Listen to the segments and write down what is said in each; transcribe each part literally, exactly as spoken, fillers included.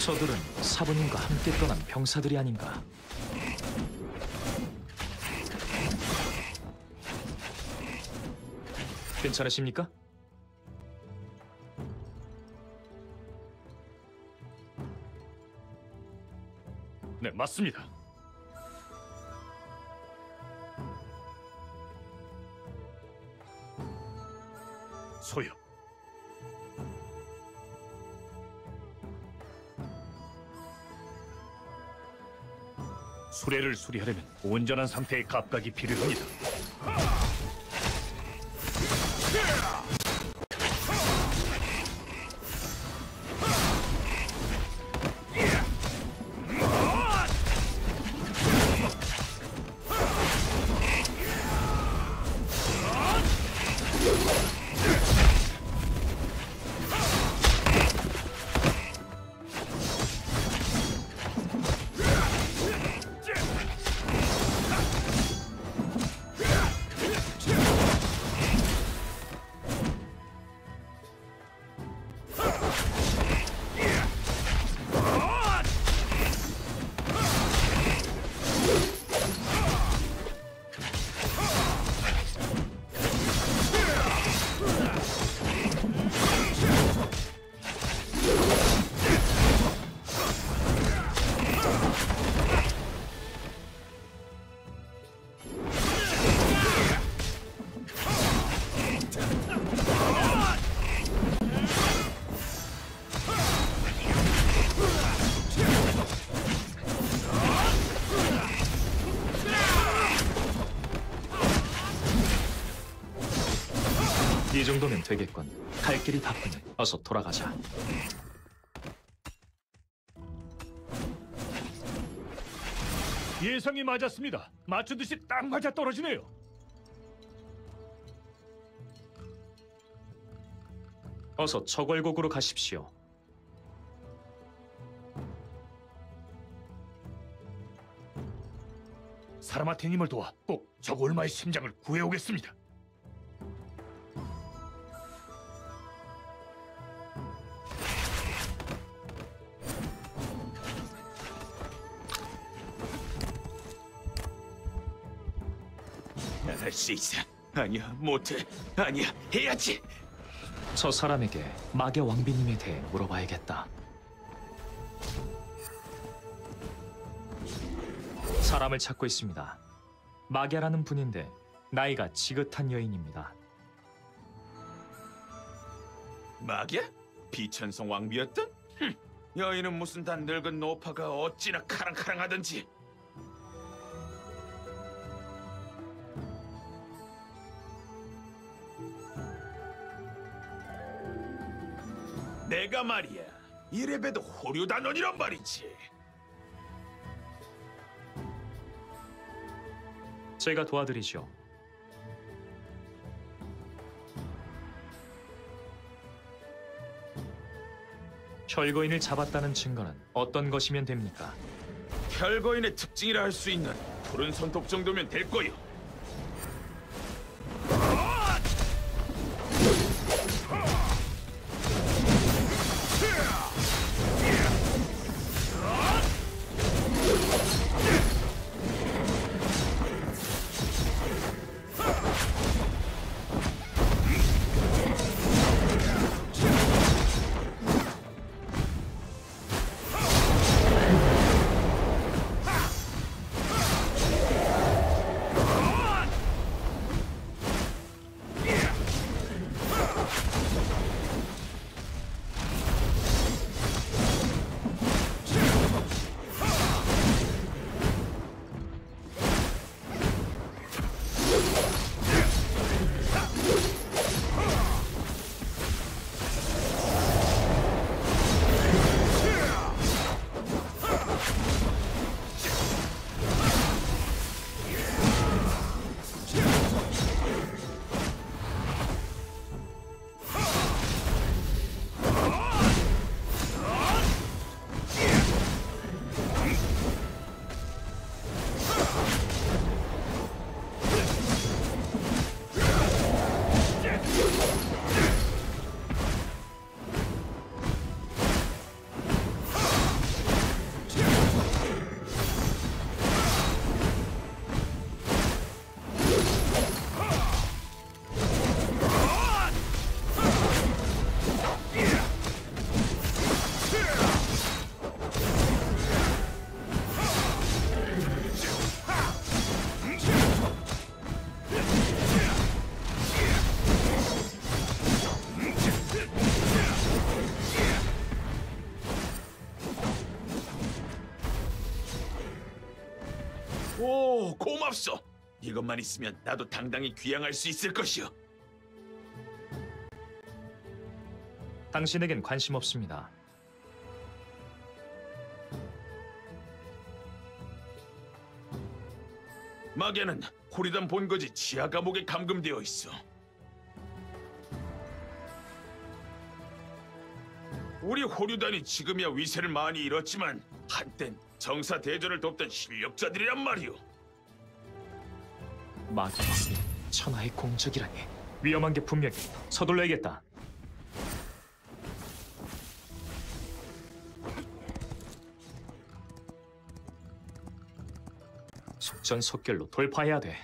저들은 사부님과 함께 떠난 병사들이 아닌가. 괜찮으십니까? 네, 맞습니다. 소요. 수레를 수리하려면 온전한 상태의 갑각이 필요합니다. 이 정도면 되겠군. 갈 길이 바쁘니 어서 돌아가자. 예상이 맞았습니다. 맞추듯이 딱 맞아 떨어지네요. 어서 저궐곡으로 가십시오. 사라마테님을 도와 꼭 저골마의 심장을 구해오겠습니다. 할 수 있어. 아니야, 못해. 아니야, 해야지. 저 사람에게 마계 왕비님에 대해 물어봐야겠다. 사람을 찾고 있습니다. 마계라는 분인데 나이가 지긋한 여인입니다. 마귀야? 비천성 왕비였던? 흠, 여인은 무슨 다 늙은 노파가 어찌나 카랑카랑하던지. 내가 말이야, 이래봬도 호류단원이란 말이지. 제가 도와드리죠. 혈거인을 잡았다는 증거는 어떤 것이면 됩니까? 혈거인의 특징이라 할 수 있는 푸른 손톱 정도면 될 거요. 없어. 이것만 있으면 나도 당당히 귀향할 수 있을 것이오. 당신에겐 관심 없습니다. 마계는 호리단 본거지 지하 감옥에 감금되어 있어. 우리 호류단이 지금이야 위세를 많이 잃었지만 한땐 정사 대전을 돕던 실력자들이란 말이오. 마계 왕비 천하의 공적이라니 위험한 게 분명해. 서둘러야겠다. 속전속결로 돌파해야 돼.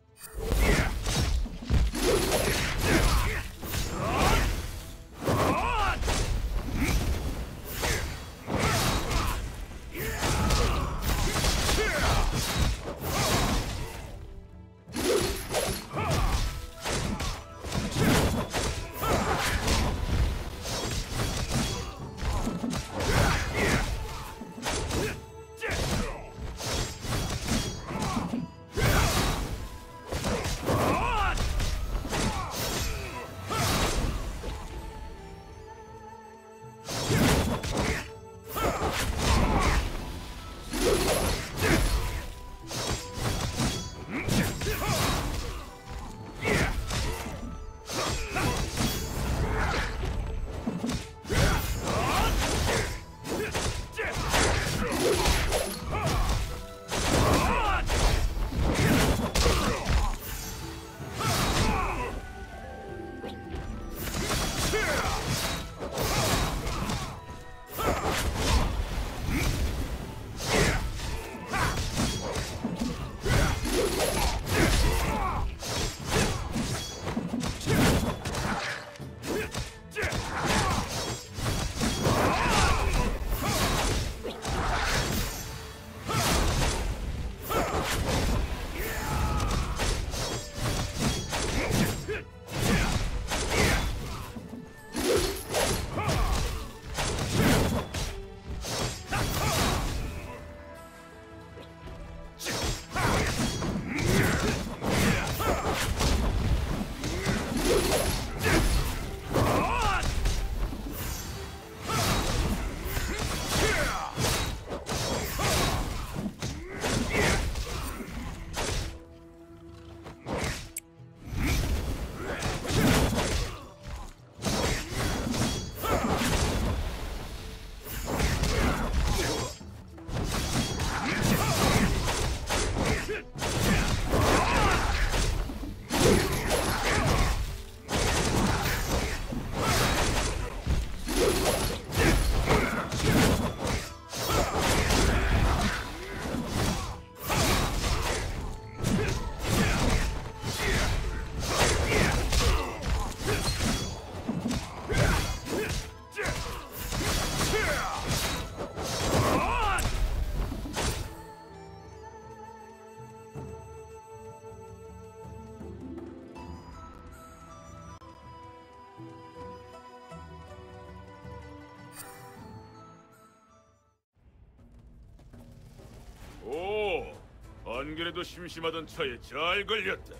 안 그래도 심심하던 차에 잘 걸렸다.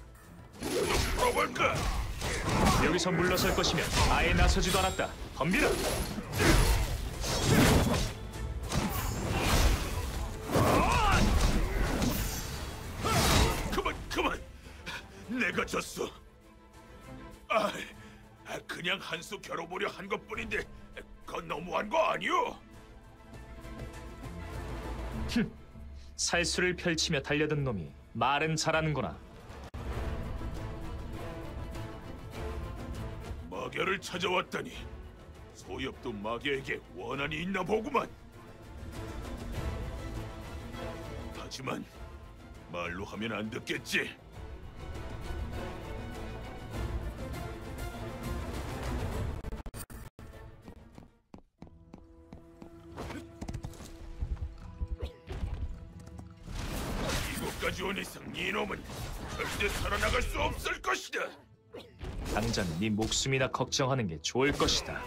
풀어볼까? 여기서 물러설 것이면 아예 나서지도 않았다. 덤비라! 그만, 그만! 내가 졌어. 아, 그냥 한 수 겨뤄보려 한 것뿐인데 그건 너무한 거 아니오? 살수를 펼치며 달려든 놈이 말은 잘하는구나. 마계를 찾아왔다니 소엽도 마계에게 원한이 있나 보구만. 하지만 말로 하면 안 듣겠지. 이곳까지 온 이상 이놈은 절대 살아나갈 수 없을 것이다. 당장 네 목숨이나 걱정하는 게 좋을 것이다.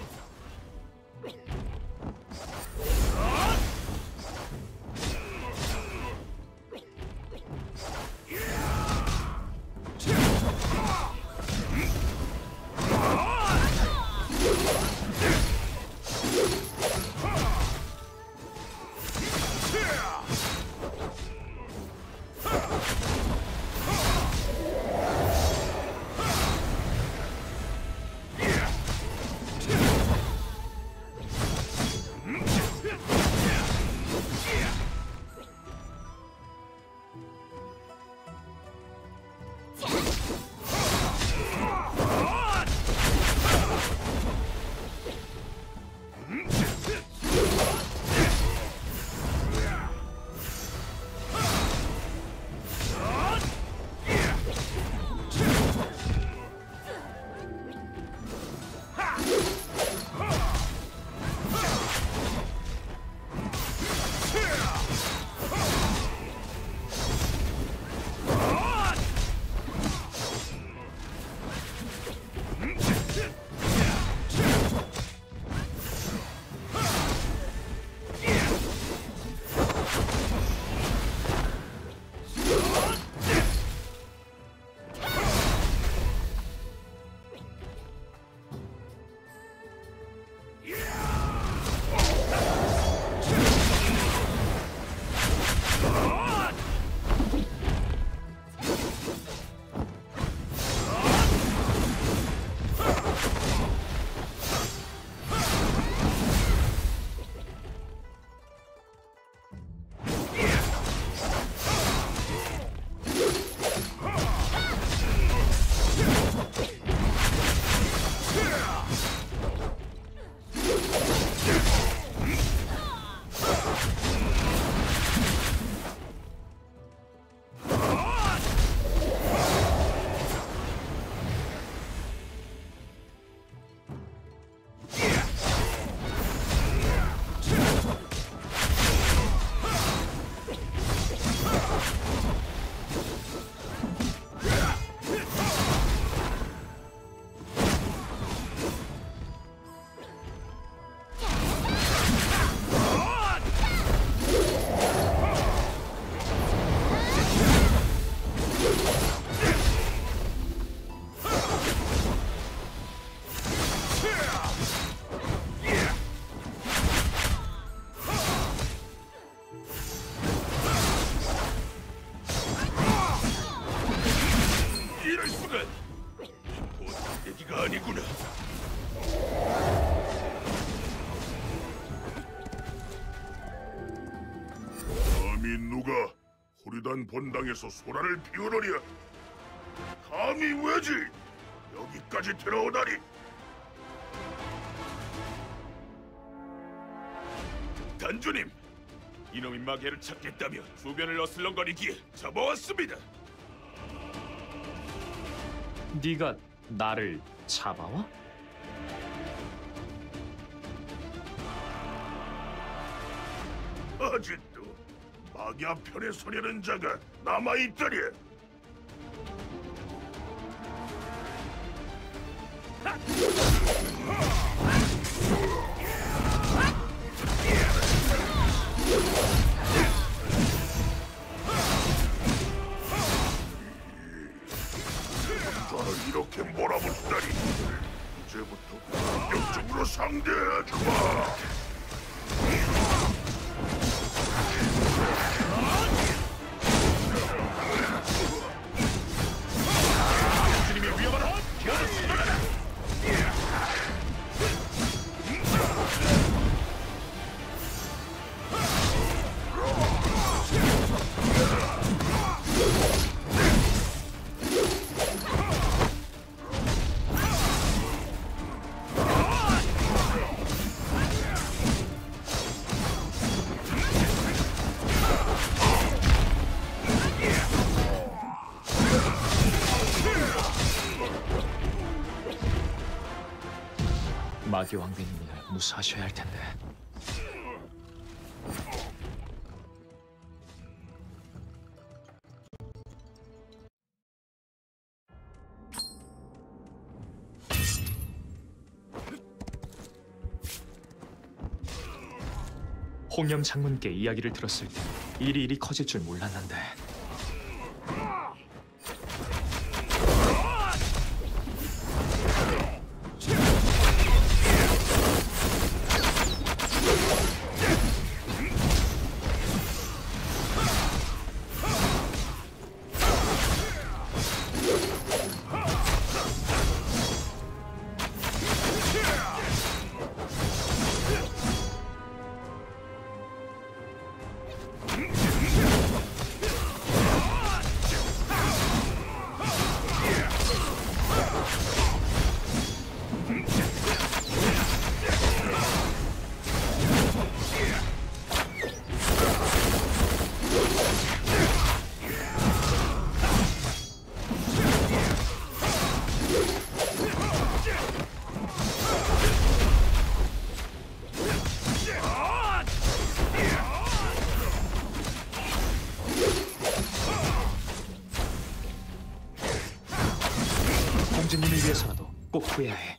있구나. 감히 누가 호리단 본당에서 소란을 피우느냐? 감히 왜지? 여기까지 들어오다니! 단주님, 이놈이 마개를 찾겠다며 주변을 어슬렁거리기에 잡아왔습니다. 네가 나를 잡아와? 아직도 마귀아 편에 서려는 자가 남아있다니. 나를 이렇게 몰아붙다니. 이제부터 본격적으로 상대해주마. 마귀 왕비님을 무사하셔야 할 텐데. 홍영 장군께 이야기를 들었을 때 일이 일이 커질 줄 몰랐는데. 공주님을 위해서라도 꼭 구해야 해.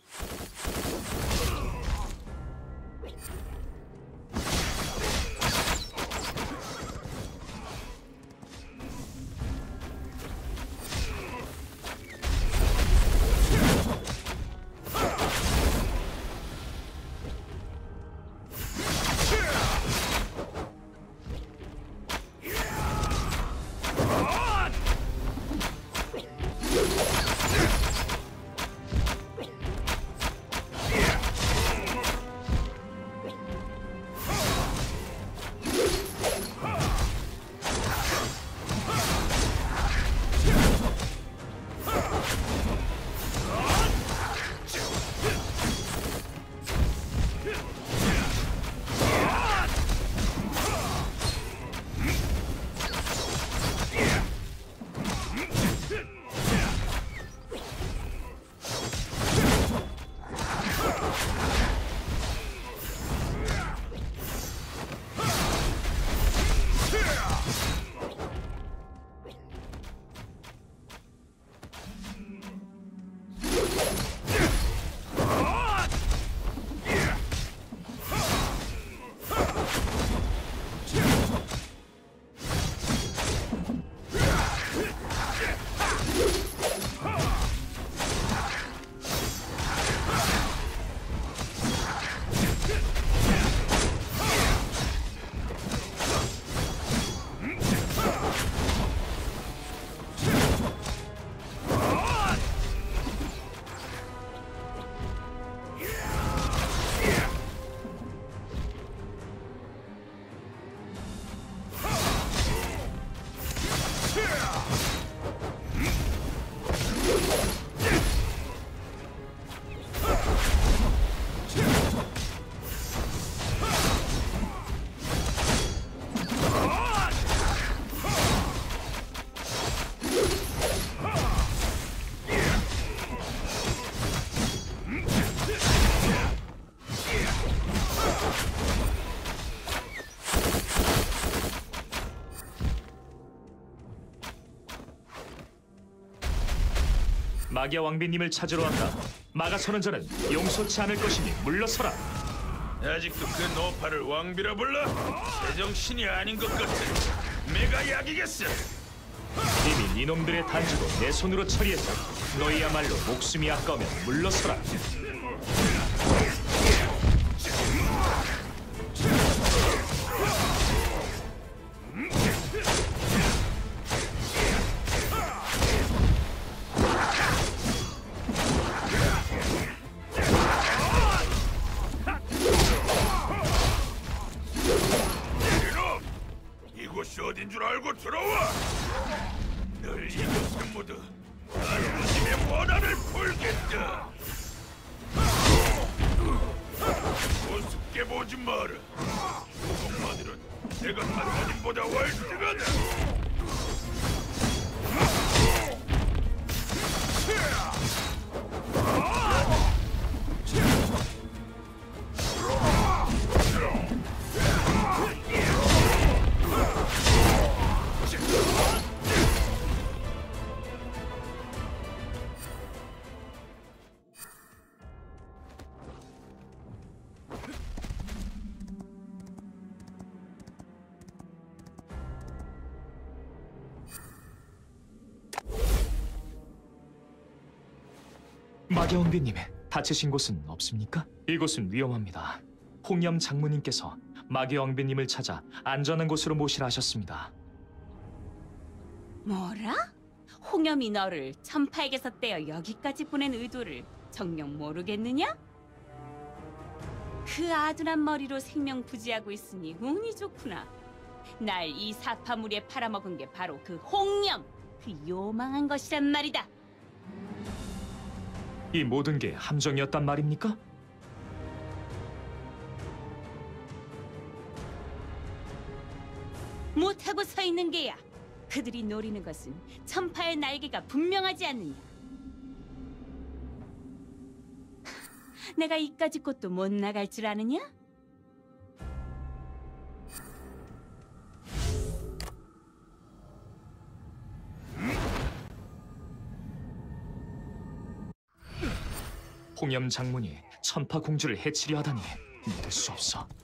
마기아 왕비님을 찾으러 왔다. 막아서는 자는 용서치 않을 것이니 물러서라. 아직도 그 노파를 왕비라 불러? 제정신이 아닌 것 같아. 내가 약이겠어. 이미 이놈들의 단지도 내 손으로 처리했다. 너희야말로 목숨이 아까우면 물러서라. 이곳이 어딘 줄 알고 들어와. 널 이곳에 모두 안부심의 원한을 풀겠다. 우습게 보지 마라. 조금만이는 내가 하나님보다 월등하다. 마기아 왕비님, 다치신 곳은 없습니까? 이곳은 위험합니다. 홍염 장모님께서 마기아 왕비님을 찾아 안전한 곳으로 모시라 하셨습니다. 뭐라? 홍염이 너를 천파에게서 떼어 여기까지 보낸 의도를 정녕 모르겠느냐? 그 아둔한 머리로 생명 부지하고 있으니 운이 좋구나. 날 이 사파무리에 팔아먹은 게 바로 그 홍염, 그 요망한 것이란 말이다. 이 모든 게 함정이었단 말입니까? 못하고 서 있는 게야. 그들이 노리는 것은 천파의 날개가 분명하지 않느냐. 내가 이까지 꽃도 못 나갈 줄 아느냐? 홍염 장군이 천파 공주를 해치려 하다니 믿을 수 없어.